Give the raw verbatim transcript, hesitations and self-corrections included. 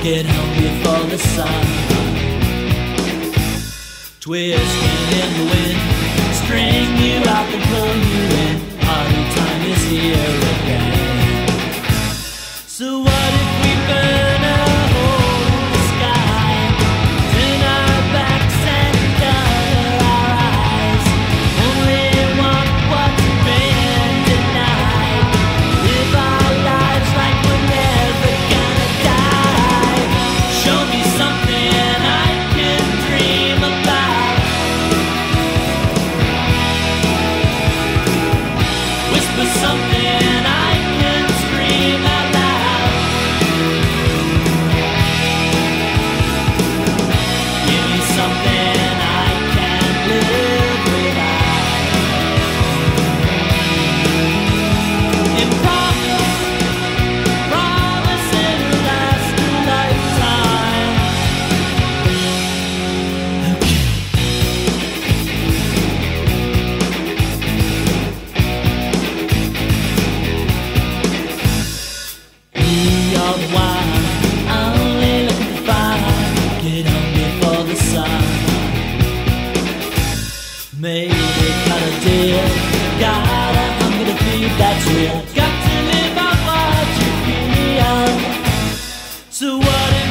get home before the sun. Twisting in the wind, string you out and pull you in. Party time is here again. So what if we burn a hole in the sky, turn our backs and cover our eyes, only want what's been denied, live our lives like we're never gonna die. Show me something I can dream about, whisper something I can scream out loud. Give me something I can't live without. And promise, promise it'll last a lifetime. Okay. We all the while only looking for fire, get home before the sun. Maybe cut a deal, got a hunger to feed, that's real. Got to live out what you feel. So what